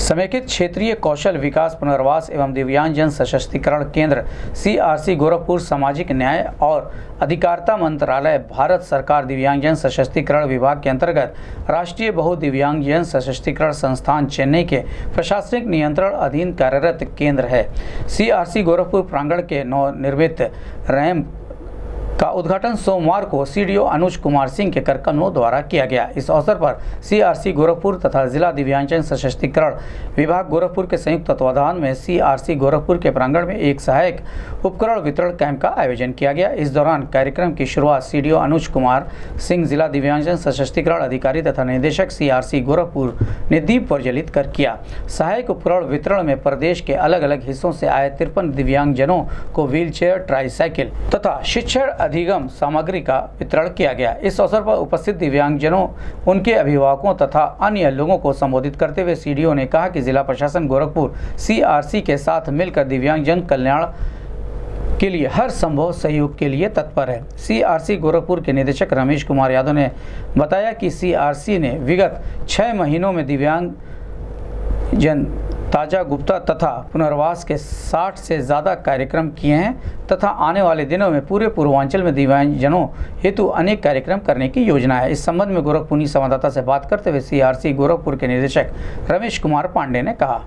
समेकित क्षेत्रीय कौशल विकास पुनर्वास एवं दिव्यांगजन सशक्तिकरण केंद्र CRC गोरखपुर सामाजिक न्याय और अधिकारिता मंत्रालय भारत सरकार दिव्यांगजन सशक्तिकरण विभाग के अंतर्गत राष्ट्रीय बहुदिव्यांगजन सशक्तिकरण संस्थान चेन्नई के प्रशासनिक नियंत्रण अधीन कार्यरत केंद्र है। CRC गोरखपुर प्रांगण के नवनिर्मित रैंप का उद्घाटन सोमवार को CDO अनुज कुमार सिंह के करकमलों द्वारा किया गया। इस अवसर पर CRC गोरखपुर तथा जिला दिव्यांगजन सशक्तिकरण विभाग गोरखपुर के संयुक्त तत्वाधान में CRC गोरखपुर के प्रांगण में एक सहायक उपकरण वितरण कैंप का आयोजन किया गया। इस दौरान कार्यक्रम की शुरुआत CDO अनुज कुमार सिंह, जिला दिव्यांगजन सशक्तिकरण अधिकारी तथा निदेशक CRC गोरखपुर ने दीप प्रज्वलित कर किया। सहायक उपकरण वितरण में प्रदेश के अलग अलग हिस्सों से आए 53 दिव्यांगजनों को व्हीलचेयर, ट्राईसाइकिल तथा शिक्षण अधिगम सामग्री का वितरण किया गया। इस अवसर पर उपस्थित दिव्यांगजनों, उनके अभिभावकों तथा अन्य लोगों को संबोधित करते हुए CDO ने कहा कि जिला प्रशासन गोरखपुर CRC के साथ मिलकर दिव्यांगजन कल्याण के लिए हर संभव सहयोग के लिए तत्पर है। CRC गोरखपुर के निदेशक रमेश कुमार यादव ने बताया कि CRC ने विगत 6 महीनों में दिव्यांगजन ताजा गुप्ता तथा पुनर्वास के 60 से ज़्यादा कार्यक्रम किए हैं तथा आने वाले दिनों में पूरे पूर्वांचल में दिव्यांगजनों हेतु अनेक कार्यक्रम करने की योजना है। इस संबंध में गोरखपुरी संवाददाता से बात करते हुए CRC गोरखपुर के निदेशक रमेश कुमार पांडे ने कहा,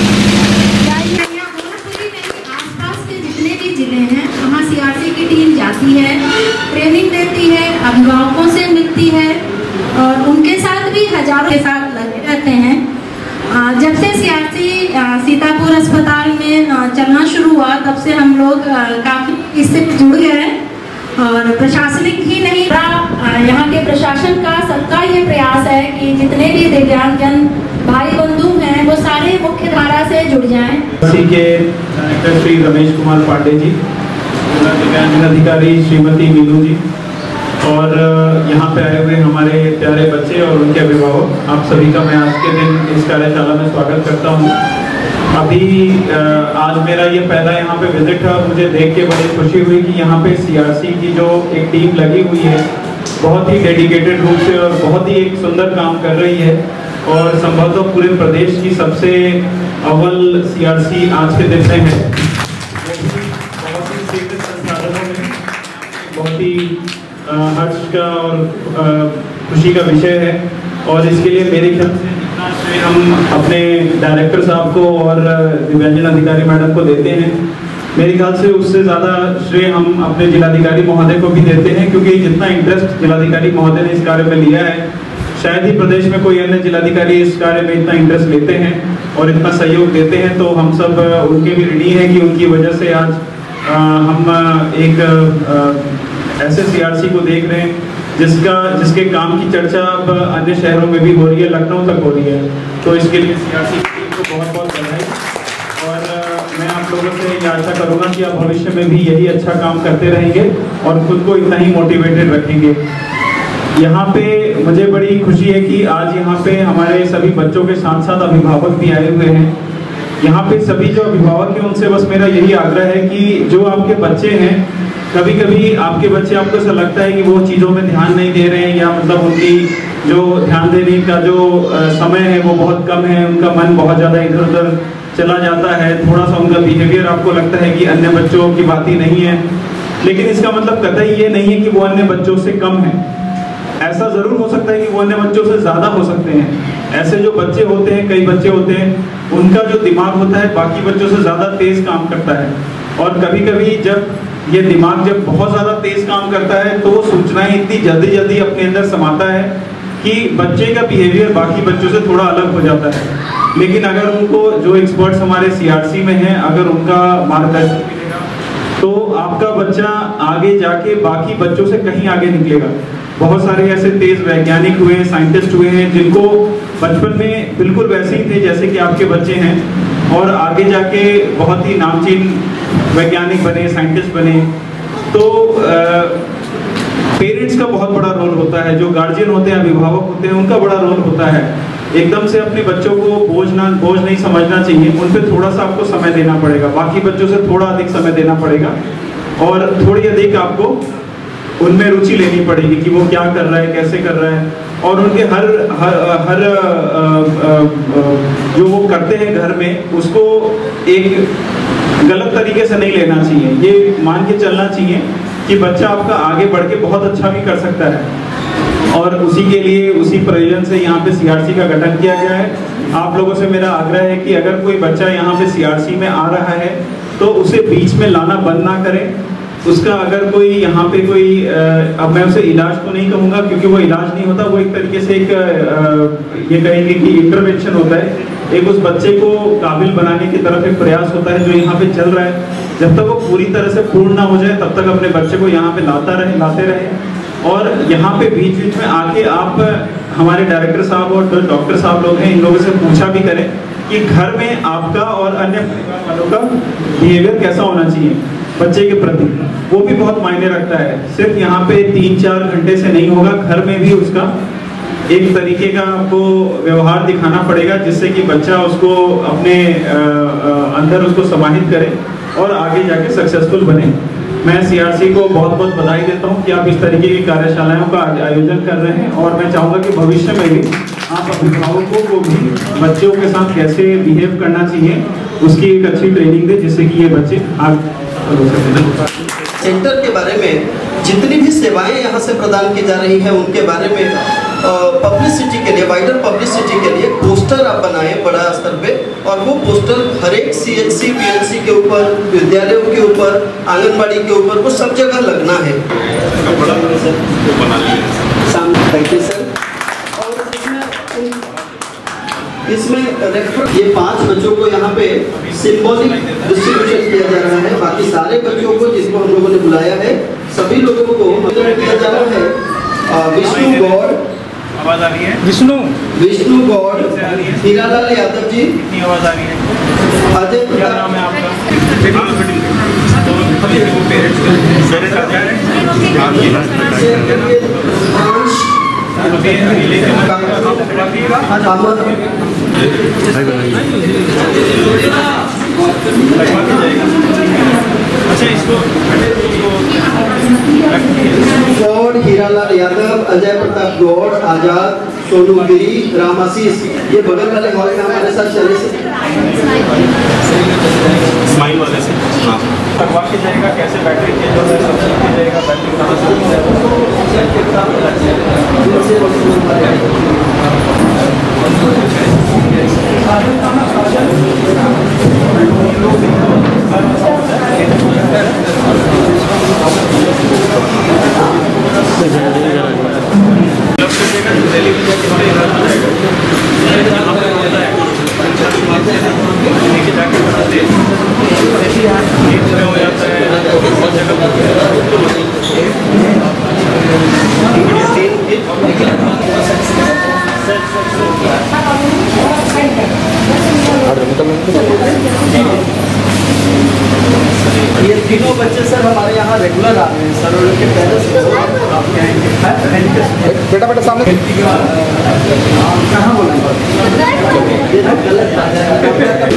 जितने भी जिले हैं वहाँ CRC की टीम जाती है, ट्रेनिंग देती है, अभिभावकों से मिलती है और उनके साथ भी हजारों के साथ लगे रहते हैं। जब से CRC सीतापुर अस्पताल में चलना शुरू हुआ तब से हम लोग काफ़ी इससे जुड़ गए और प्रशासनिक ही नहीं, यहाँ के प्रशासन का सबका ये प्रयास है कि जितने भी दिव्यांगजन भाई बंधु हैं वो सारे मुख्य धारा से जुड़ जाएं। CRC के डायरेक्टर श्री रमेश कुमार पांडे जी, दिव्यांगजन अधिकारी श्रीमती मीनू जी और यहाँ पे आए हुए हमारे प्यारे बच्चे और उनके अभिभावक, आप सभी का मैं आज के दिन इस कार्यशाला में स्वागत करता हूँ। आज मेरा ये पहला यहाँ पे विजिट है और मुझे देख के बड़ी खुशी हुई कि यहाँ पे CRC की जो एक टीम लगी हुई है बहुत ही डेडिकेटेड रूप से और बहुत ही एक सुंदर काम कर रही है और संभवतः पूरे प्रदेश की सबसे अव्वल CRC आज के दिन में है। बहुत ही सीमित संसाधनों में बहुत ही हर्ष का और खुशी का विषय है और इसके लिए मेरे ख्याल से जितना श्रेय हम अपने डायरेक्टर साहब को और दिव्यांगजन अधिकारी मैडम को देते हैं, मेरे ख्याल से उससे ज़्यादा श्रेय हम अपने जिलाधिकारी महोदय को भी देते हैं, क्योंकि जितना इंटरेस्ट जिलाधिकारी महोदय ने इस कार्य में लिया है शायद ही प्रदेश में कोई अन्य जिलाधिकारी इस कार्य में इतना इंटरेस्ट लेते हैं और इतना सहयोग देते हैं। तो हम सब उनके भी ऋणी हैं कि उनकी वजह से आज हम एक ऐसे CRC को देख रहे हैं जिसके काम की चर्चा अब अन्य शहरों में भी हो रही है, लखनऊ तक हो रही है। तो इसके लिए CRC की टीम को बहुत बहुत बधाई और मैं आप लोगों से ये आशा करूंगा कि आप भविष्य में भी यही अच्छा काम करते रहेंगे और खुद को इतना ही मोटिवेटेड रखेंगे। यहाँ पे मुझे बड़ी खुशी है कि आज यहाँ पे हमारे सभी बच्चों के साथ साथ अभिभावक भी आए हुए हैं। यहाँ पे सभी जो अभिभावक हैं उनसे बस मेरा यही आग्रह है कि जो आपके बच्चे हैं, कभी कभी आपके बच्चे आपको ऐसा लगता है कि वो चीज़ों में ध्यान नहीं दे रहे हैं या मतलब उनकी जो ध्यान देने का जो समय है वो बहुत कम है, उनका मन बहुत ज़्यादा इधर उधर चला जाता है, थोड़ा सा उनका बिहेवियर आपको लगता है कि अन्य बच्चों की बात ही नहीं है, लेकिन इसका मतलब कतई ये नहीं है कि वो अन्य बच्चों से कम है। ऐसा ज़रूर हो सकता है कि वो अन्य बच्चों से ज़्यादा हो सकते हैं। ऐसे जो बच्चे होते हैं, कई बच्चे होते हैं उनका जो दिमाग होता है बाकी बच्चों से ज़्यादा तेज़ काम करता है और कभी कभी जब ये दिमाग जब बहुत ज़्यादा तेज़ काम करता है तो वो सूचनाएं इतनी जल्दी जल्दी अपने अंदर समाता है कि बच्चे का बिहेवियर बाकी बच्चों से थोड़ा अलग हो जाता है। लेकिन अगर उनको जो एक्सपर्ट्स हमारे CRC में हैं, अगर उनका मार्गदर्शन मिलेगा तो आपका बच्चा आगे जाके बाकी बच्चों से कहीं आगे निकलेगा। बहुत सारे ऐसे तेज वैज्ञानिक हुए हैं, साइंटिस्ट हुए हैं जिनको बचपन में बिल्कुल वैसे ही थे जैसे कि आपके बच्चे हैं और आगे जाके बहुत ही नामचीन वैज्ञानिक बने, साइंटिस्ट बने। तो पेरेंट्स का बहुत बड़ा रोल होता है, जो गार्जियन होते हैं, अभिभावक होते हैं, उनका बड़ा रोल होता है। एकदम से अपने बच्चों को बोझ नहीं समझना चाहिए, उन पर थोड़ा सा आपको समय देना पड़ेगा, बाकी बच्चों से थोड़ा अधिक समय देना पड़ेगा और थोड़ी अधिक आपको उनमें रुचि लेनी पड़ेगी कि वो क्या कर रहा है, कैसे कर रहा है। और उनके हर जो वो करते हैं घर में, उसको एक गलत तरीके से नहीं लेना चाहिए। ये मान के चलना चाहिए कि बच्चा आपका आगे बढ़ के बहुत अच्छा भी कर सकता है, और उसी के लिए, उसी प्रयोजन से यहाँ पे सीआरसी का गठन किया गया है। आप लोगों से मेरा आग्रह है कि अगर कोई बच्चा यहाँ पे सीआरसी में आ रहा है तो उसे बीच में लाना बंद ना करें। उसका अगर कोई यहाँ पे कोई अब मैं उसे इलाज तो नहीं कहूँगा क्योंकि वो इलाज नहीं होता, वो एक तरीके से एक ये कहेंगे कि इंटरवेंशन होता है। एक उस बच्चे को काबिल बनाने की तरफ एक प्रयास होता है जो यहाँ पे चल रहा है। जब तक वो पूरी तरह से पूर्ण ना हो जाए तब तक अपने बच्चे को यहाँ पे लाते रहे। और यहाँ पे बीच बीच में आके आप हमारे डायरेक्टर साहब और जो डॉक्टर साहब लोग हैं, इन लोगों से पूछा भी करें कि घर में आपका और अन्य परिवार वालों का बिहेवियर कैसा होना चाहिए बच्चे के प्रति। वो भी बहुत मायने रखता है। सिर्फ यहाँ पे 3-4 घंटे से नहीं होगा, घर में भी उसका एक तरीके का आपको व्यवहार दिखाना पड़ेगा जिससे कि बच्चा उसको अपने अंदर उसको समाहित करे और आगे जाके सक्सेसफुल बने। मैं सीआरसी को बहुत बहुत बधाई देता हूं कि आप इस तरीके की कार्यशालाओं का आयोजन कर रहे हैं, और मैं चाहूँगा कि भविष्य में भी आप अभिभावकों को भी बच्चों के साथ कैसे बिहेव करना चाहिए उसकी एक अच्छी ट्रेनिंग दें जिससे कि ये बच्चे आगे। सेंटर के बारे में जितनी भी सेवाएं यहाँ से प्रदान की जा रही हैं उनके बारे में पब्लिसिटी के लिए, वाइडर पब्लिसिटी के लिए पोस्टर आप बनाए बड़ा स्तर पे, और वो पोस्टर हर एक सीएचसी पीएचसी के ऊपर, विद्यालयों के ऊपर, आंगनबाड़ी के ऊपर, वो सब जगह लगना है। Thank you sir. और इसमें ये 5 बच्चों को यहाँ पे सिंबॉलिक डिस्ट्रीब्यूशन किया जा रहा है। बाकी सारे बच्चों को जिसको हम लोगों ने बुलाया है, सभी लोगों को किया जा रहा है। विष्णु गौड़, आवाज आ रही है? विष्णु गौड़, हीरालाल यादव जी, कितनी आवाज आ रही है? अजय, क्या नाम है आपका? गौड़, हीरालाल यादव, अजय प्रताप गौड़, आजाद, सोनू गिरी, राम आशीष, ये बगल वाले हॉल में हमारे साथ चले से स्माइल वाले से लगवा के जाएगा। कैसे बैटरी चेंज होता है, सब सीख जाएगा। बैटरी कहाँ से ये तीनों बच्चे सर हमारे यहाँ रेगुलर आ रहे हैं सर, और उनके पेरेंट्स बेटा बेटा सामने कहाँ बोलेंगे, ये तो गलत है।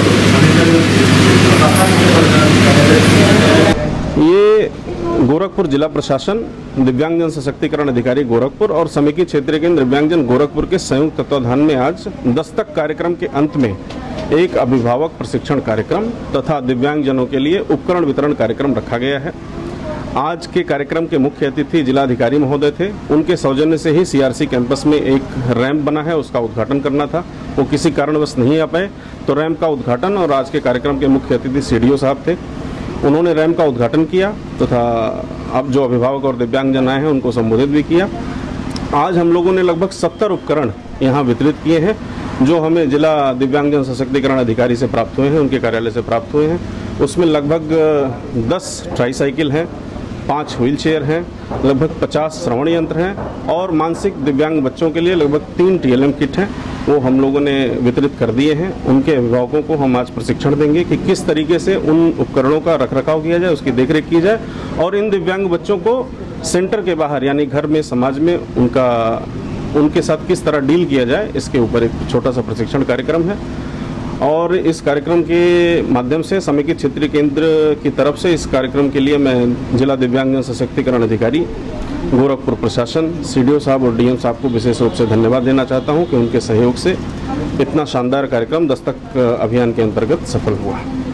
ये गोरखपुर जिला प्रशासन, दिव्यांगजन सशक्तिकरण अधिकारी गोरखपुर और समेकित क्षेत्रीय केंद्र दिव्यांगजन गोरखपुर के संयुक्त तत्वाधान में आज दस्तक कार्यक्रम के अंत में एक अभिभावक प्रशिक्षण कार्यक्रम तथा दिव्यांगजनों के लिए उपकरण वितरण कार्यक्रम रखा गया है। आज के कार्यक्रम के मुख्य अतिथि जिलाधिकारी महोदय थे। उनके सौजन्य से ही सीआरसी कैंपस में एक रैंप बना है, उसका उद्घाटन करना था। वो किसी कारणवश नहीं आ पाए, तो रैंप का उद्घाटन, और आज के कार्यक्रम के मुख्य अतिथि सीडीओ साहब थे, उन्होंने रैंप का उद्घाटन किया तथा अब जो अभिभावक और दिव्यांगजन आए हैं उनको संबोधित भी किया। आज हम लोगों ने लगभग 70 उपकरण यहाँ वितरित किए हैं जो हमें जिला दिव्यांगजन सशक्तिकरण अधिकारी से प्राप्त हुए हैं, उनके कार्यालय से प्राप्त हुए हैं। उसमें लगभग 10 ट्राईसाइकिल हैं, 5 व्हील चेयर हैं, लगभग 50 श्रवण यंत्र हैं और मानसिक दिव्यांग बच्चों के लिए लगभग 3 TLM किट हैं, वो हम लोगों ने वितरित कर दिए हैं। उनके अभिभावकों को हम आज प्रशिक्षण देंगे कि किस तरीके से उन उपकरणों का रखरखाव किया जाए, उसकी देखरेख की जाए और इन दिव्यांग बच्चों को सेंटर के बाहर यानी घर में, समाज में उनके साथ किस तरह डील किया जाए, इसके ऊपर एक छोटा सा प्रशिक्षण कार्यक्रम है। और इस कार्यक्रम के माध्यम से समेकित क्षेत्रीय केंद्र की तरफ से इस कार्यक्रम के लिए मैं जिला दिव्यांगजन सशक्तिकरण अधिकारी, गोरखपुर प्रशासन, सीडीओ साहब और डीएम साहब को विशेष रूप से धन्यवाद देना चाहता हूं कि उनके सहयोग से इतना शानदार कार्यक्रम दस्तक अभियान के अंतर्गत सफल हुआ।